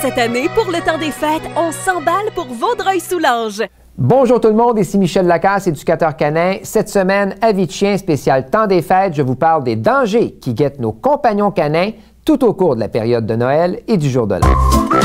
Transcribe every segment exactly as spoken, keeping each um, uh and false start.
cette année, pour le temps des fêtes, on s'emballe pour Vaudreuil-Soulanges. Bonjour tout le monde, ici Michel Lacasse, éducateur canin. Cette semaine, Avis de chien spécial temps des fêtes, je vous parle des dangers qui guettent nos compagnons canins tout au cours de la période de Noël et du jour de l'an.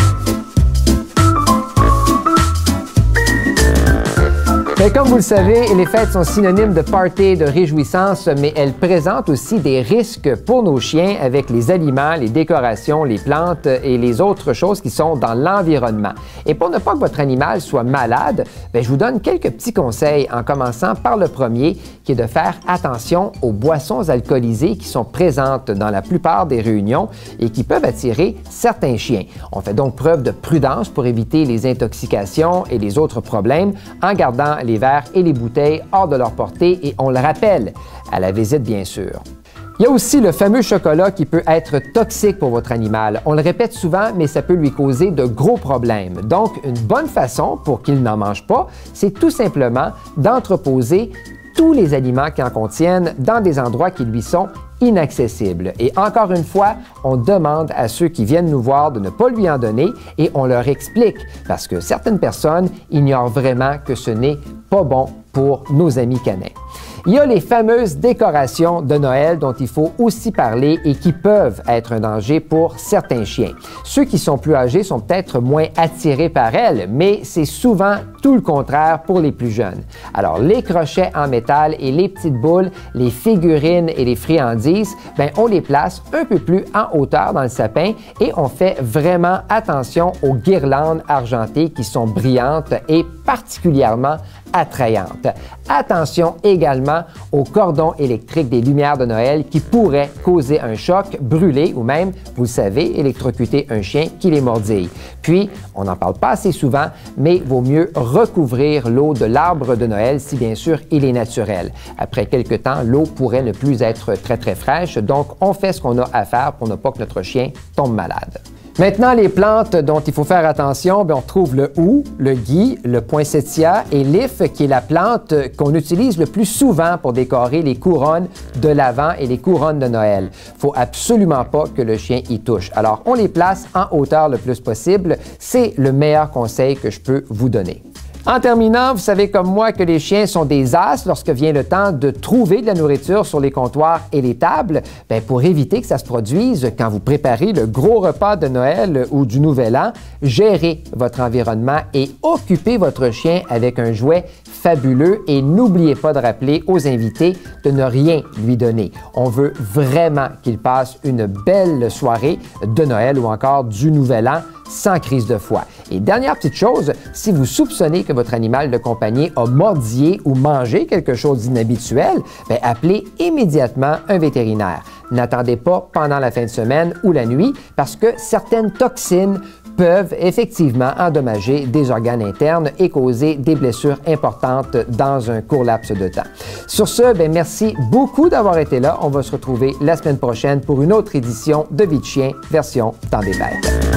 Mais comme vous le savez, les fêtes sont synonymes de party, de réjouissance, mais elles présentent aussi des risques pour nos chiens avec les aliments, les décorations, les plantes et les autres choses qui sont dans l'environnement. Et pour ne pas que votre animal soit malade, bien, je vous donne quelques petits conseils en commençant par le premier, qui est de faire attention aux boissons alcoolisées qui sont présentes dans la plupart des réunions et qui peuvent attirer certains chiens. On fait donc preuve de prudence pour éviter les intoxications et les autres problèmes en gardant les verres et les bouteilles hors de leur portée et on le rappelle à la visite bien sûr. Il y a aussi le fameux chocolat qui peut être toxique pour votre animal. On le répète souvent, mais ça peut lui causer de gros problèmes. Donc, une bonne façon pour qu'il n'en mange pas, c'est tout simplement d'entreposer tous les aliments qui en contiennent dans des endroits qui lui sont inaccessibles. Et encore une fois, on demande à ceux qui viennent nous voir de ne pas lui en donner et on leur explique parce que certaines personnes ignorent vraiment que ce n'est pas bon pour nos amis canins. Il y a les fameuses décorations de Noël dont il faut aussi parler et qui peuvent être un danger pour certains chiens. Ceux qui sont plus âgés sont peut-être moins attirés par elles, mais c'est souvent tout le contraire pour les plus jeunes. Alors, les crochets en métal et les petites boules, les figurines et les friandises, bien, on les place un peu plus en hauteur dans le sapin et on fait vraiment attention aux guirlandes argentées qui sont brillantes et particulièrement attrayantes. Attention également aux cordons électriques des lumières de Noël qui pourraient causer un choc, brûler ou même, vous le savez, électrocuter un chien qui les mordille. Puis, on n'en parle pas assez souvent, mais il vaut mieux recouvrir l'eau de l'arbre de Noël si bien sûr il est naturel. Après quelque temps, l'eau pourrait ne plus être très très fraîche, donc on fait ce qu'on a à faire pour ne pas que notre chien tombe malade. Maintenant, les plantes dont il faut faire attention, bien, on retrouve le hou, le gui, le poinsettia et l'if, qui est la plante qu'on utilise le plus souvent pour décorer les couronnes de l'Avent et les couronnes de Noël. Il ne faut absolument pas que le chien y touche. Alors, on les place en hauteur le plus possible. C'est le meilleur conseil que je peux vous donner. En terminant, vous savez comme moi que les chiens sont des as lorsque vient le temps de trouver de la nourriture sur les comptoirs et les tables. Bien, pour éviter que ça se produise quand vous préparez le gros repas de Noël ou du Nouvel An, gérez votre environnement et occupez votre chien avec un jouet fabuleux et n'oubliez pas de rappeler aux invités de ne rien lui donner. On veut vraiment qu'il passe une belle soirée de Noël ou encore du Nouvel An sans crise de foie. Et dernière petite chose, si vous soupçonnez que votre animal de compagnie a mordillé ou mangé quelque chose d'inhabituel, bien, appelez immédiatement un vétérinaire. N'attendez pas pendant la fin de semaine ou la nuit parce que certaines toxines peuvent effectivement endommager des organes internes et causer des blessures importantes dans un court laps de temps. Sur ce, bien, merci beaucoup d'avoir été là. On va se retrouver la semaine prochaine pour une autre édition de Vie de chien version temps des fêtes.